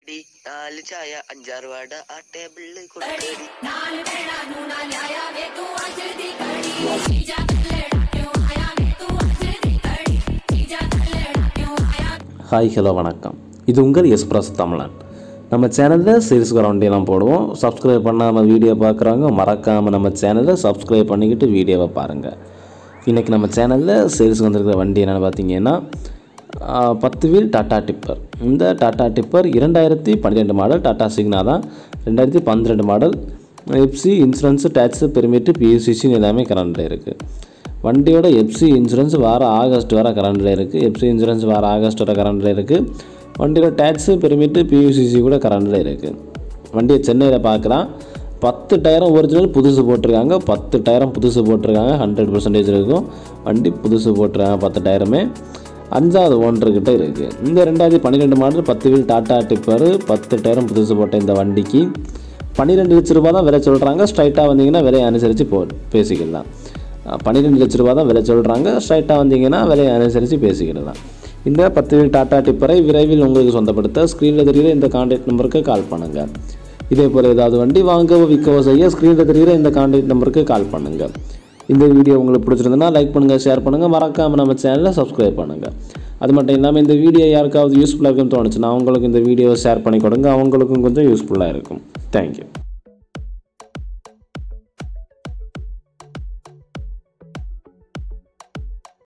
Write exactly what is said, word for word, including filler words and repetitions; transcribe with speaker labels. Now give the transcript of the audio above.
Speaker 1: D நாலு சாயா அஞ்சாறு வாடா ஆ டேபிள் கொடுக்கடி
Speaker 2: நாலு வேளா நூனா லாயா வே தூ அஜதி கடி சீஜா கல்லடா क्यों आया வே தூ அஜதி கடி சீஜா கல்லடா क्यों आया.
Speaker 3: ஹாய் ஹலோ வணக்கம். இது உங்கள் எஸ்பிரஸ் தமிழன். நம்ம சேனலில் சீரிஸ் கரண்டியெல்லாம் போடுவோம். சப்ஸ்கிரைப் பண்ணாமல் வீடியோ பார்க்குறவங்க மறக்காமல் நம்ம சேனலை சப்ஸ்கிரைப் பண்ணிக்கிட்டு வீடியோவை பாருங்கள். இன்றைக்கி நம்ம சேனலில் சீரிஸ் வந்திருக்கிற வண்டி என்னென்னு பார்த்தீங்கன்னா பத்து வீல் டாட்டா டிப்பர். இந்த டாட்டா டிப்பர் இரண்டாயிரத்தி பன்னிரெண்டு மாடல் டாட்டா சிக்னா தான். ரெண்டாயிரத்தி பன்னிரெண்டு model FC insurance tax permit பியூசிசின்னு எல்லாமே கரண்டில் இருக்குது. வண்டியோட எஃப்சி இன்சூரன்ஸ் வார ஆகஸ்ட் வர கரண்டில் இருக்குது. எஃப்சி இன்சூரன்ஸ் வார ஆகஸ்ட் வர கரண்டில் இருக்குது. வண்டியோட டேக்ஸு பெர்மிட்டு பியூசிசி கூட கரண்டில் இருக்குது. வண்டியை சென்னையில் பார்க்கலாம். பத்து டயரும் ஒரிஜினல் புதுசு போட்டிருக்காங்க. பத்து டயரும் புதுசு போட்டிருக்காங்க. ஹண்ட்ரட் பர்சன்டேஜ் இருக்கும். வண்டி புதுசு போட்டிருக்காங்க பத்து டயருமே. அஞ்சாவது ஓனர்கிட்ட இருக்குது. இந்த ரெண்டாயிரத்தி பன்னிரெண்டு மாடல் பத்து வீல் டாட்டா டிப்பர் பத்து டயரும் புதுசு போட்ட இந்த வண்டிக்கு பன்னிரெண்டு லட்ச ரூபா தான் விலை சொல்கிறாங்க. ஸ்ட்ரைட்டாக வந்தீங்கன்னா விலையை அனுசரித்து போ பேசிக்கலாம். பன்னிரெண்டு லட்ச ரூபா தான் விலை சொல்கிறாங்க. ஸ்ட்ரைட்டாக வந்தீங்கன்னா விலையை அனுசரித்து பேசிக்கலாம். இந்த பத்து வீல் டாட்டா டிப்பரை விரைவில் உங்களுக்கு சொந்தப்படுத்த ஸ்க்ரீனில் தெரிகிற இந்த கான்டாக்ட் நம்பருக்கு கால் பண்ணுங்கள். இதே போல் ஏதாவது வண்டி வாங்கவோ விற்கவோ செய்ய ஸ்க்ரீனில் தெரிகிற இந்த கான்டாக்ட் நம்பருக்கு கால் பண்ணுங்கள். இந்த வீடியோ உங்களுக்கு பிடிச்சிருந்ததுன்னா லைக் பண்ணுங்கள், ஷேர் பண்ணுங்கள், மறக்காமல் நம்ம சேனலை சப்ஸ்கிரைப் பண்ணுங்கள். அது மட்டும் இல்லாமல் இந்த வீடியோ யாருக்காவது யூஸ்ஃபுல்லாக இருக்குன்னு தோணுச்சுன்னா அவங்களுக்கு இந்த வீடியோவை ஷேர் பண்ணி கொடுங்க. அவங்களுக்கும் கொஞ்சம் யூஸ்ஃபுல்லாக இருக்கும். தேங்க்யூ.